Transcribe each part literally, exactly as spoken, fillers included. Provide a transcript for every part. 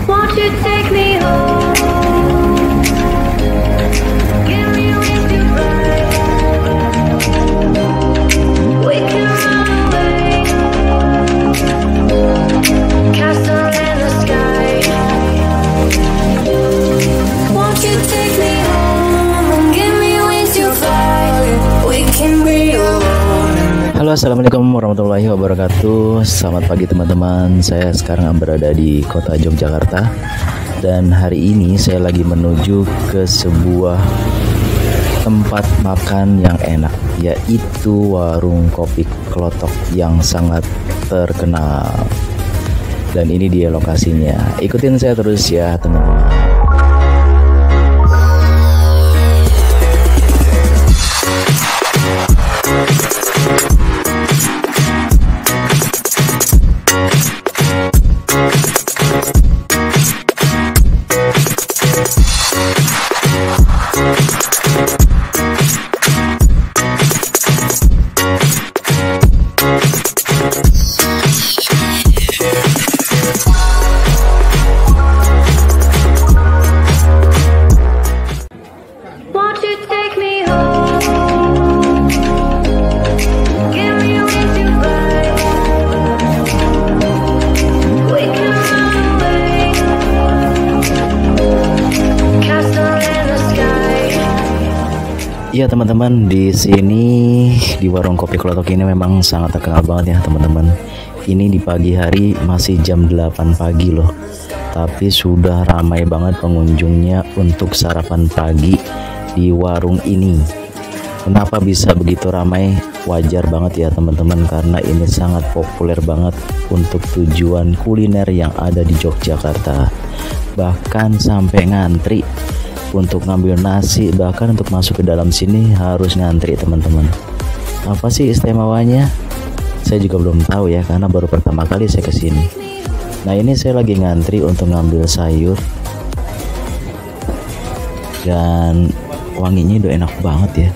Won't you take me home? Give me wings to fly. We can run away. Castle in the sky. Won't you take me home? Give me wings to fly. We can be alone. Halo, assalamualaikum warahmatullahi wabarakatuh. Selamat pagi teman-teman. Saya sekarang berada di kota Yogyakarta, dan hari ini saya lagi menuju ke sebuah tempat makan yang enak, yaitu warung kopi Klotok yang sangat terkenal. Dan ini dia lokasinya. Ikutin saya terus ya teman-teman. Iya teman-teman, di sini di warung kopi Klotok ini memang sangat terkenal banget ya teman-teman. Ini di pagi hari, masih jam delapan pagi loh, tapi sudah ramai banget pengunjungnya untuk sarapan pagi di warung ini. Kenapa bisa begitu ramai? Wajar banget ya teman-teman, karena ini sangat populer banget untuk tujuan kuliner yang ada di Yogyakarta. Bahkan sampai ngantri untuk ngambil nasi, bahkan untuk masuk ke dalam sini harus ngantri teman-teman. Apa sih istimewanya? Saya juga belum tahu ya, karena baru pertama kali saya kesini. Nah ini saya lagi ngantri untuk ngambil sayur, dan wanginya udah enak banget ya.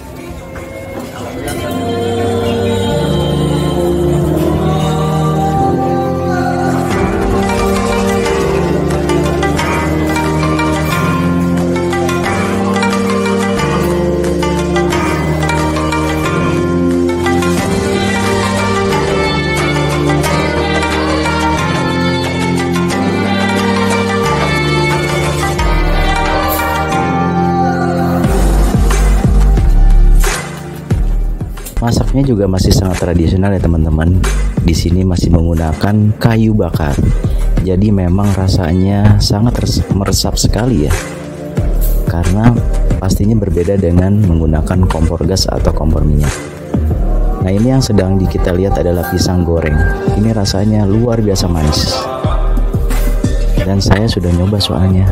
Masaknya juga masih sangat tradisional ya teman-teman. Di sini masih menggunakan kayu bakar. Jadi memang rasanya sangat meresap sekali ya. Karena pastinya berbeda dengan menggunakan kompor gas atau kompor minyak. Nah, ini yang sedang kita lihat adalah pisang goreng. Ini rasanya luar biasa manis. Dan saya sudah nyoba soalnya.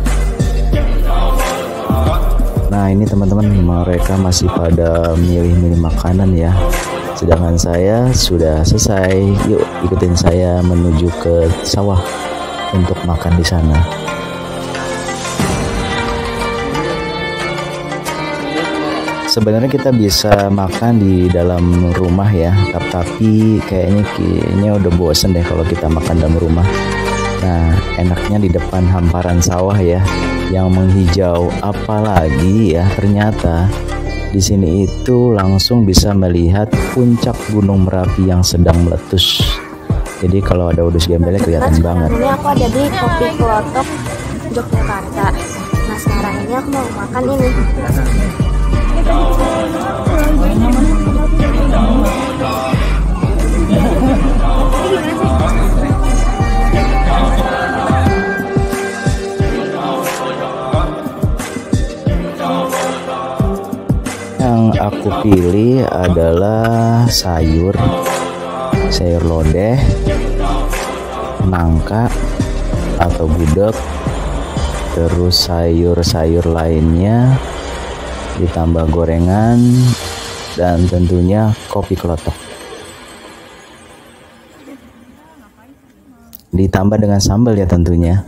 Nah ini teman-teman, mereka masih pada milih-milih makanan ya. Sedangkan saya sudah selesai. Yuk ikutin saya menuju ke sawah untuk makan di sana. Sebenarnya kita bisa makan di dalam rumah ya, tapi kayaknya kayaknya udah bosen deh kalau kita makan dalam rumah. Nah, enaknya di depan hamparan sawah ya, yang menghijau. Apalagi ya, ternyata di sini itu langsung bisa melihat puncak Gunung Merapi yang sedang meletus. Jadi kalau ada udus gembelnya kelihatan banget. Ini aku ada di Kopi Klotok Yogyakarta. Nah sekarang ini aku mau makan ini. Yang aku pilih adalah sayur sayur lodeh, nangka atau gudeg, terus sayur-sayur lainnya, ditambah gorengan, dan tentunya kopi Klotok. Ditambah dengan sambal ya tentunya.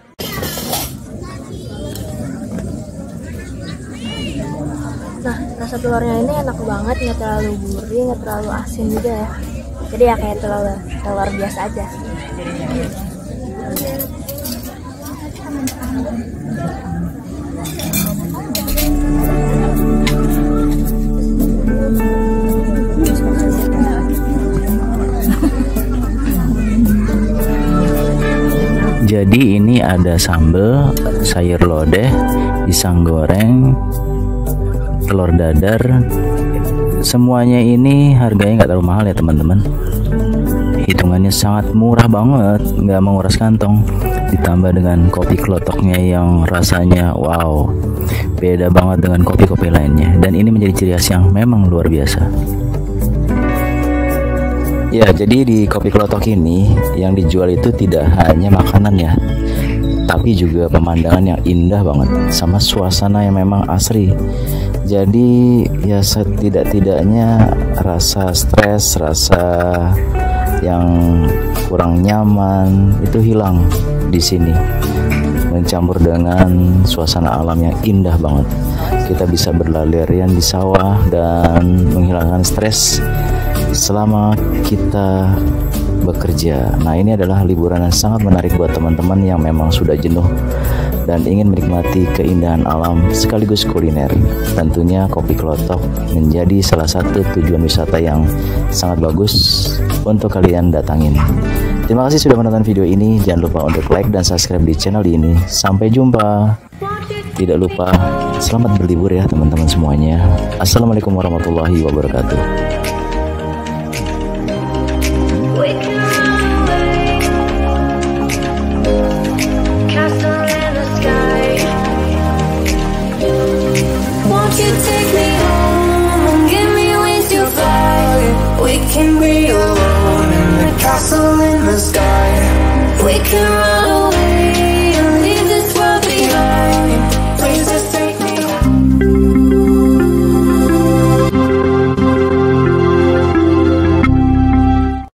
Nah rasa telurnya ini enak banget, nggak terlalu gurih, nggak terlalu asin juga ya. Jadi ya kayak telur telur biasa aja. Jadi ini ada sambal, sayur lodeh, pisang goreng, telur dadar. Semuanya ini harganya nggak terlalu mahal ya teman-teman. Hitungannya sangat murah banget, nggak menguras kantong. Ditambah dengan kopi kelotoknya yang rasanya wow, beda banget dengan kopi-kopi lainnya. Dan ini menjadi ciri khas yang memang luar biasa. Ya, jadi di kopi kelotok ini yang dijual itu tidak hanya makanan ya, tapi juga pemandangan yang indah banget sama suasana yang memang asri. Jadi ya setidak-tidaknya rasa stres, rasa yang kurang nyaman itu hilang di sini. Mencampur dengan suasana alam yang indah banget. Kita bisa berlarian di sawah dan menghilangkan stres selama kita bekerja. Nah, ini adalah liburan yang sangat menarik buat teman-teman yang memang sudah jenuh dan ingin menikmati keindahan alam sekaligus kuliner. Tentunya kopi kelotok menjadi salah satu tujuan wisata yang sangat bagus untuk kalian datangin. Terima kasih sudah menonton video ini. Jangan lupa untuk like dan subscribe di channel ini. Sampai jumpa. Tidak lupa selamat berlibur ya teman-teman semuanya. Assalamualaikum warahmatullahi wabarakatuh. We can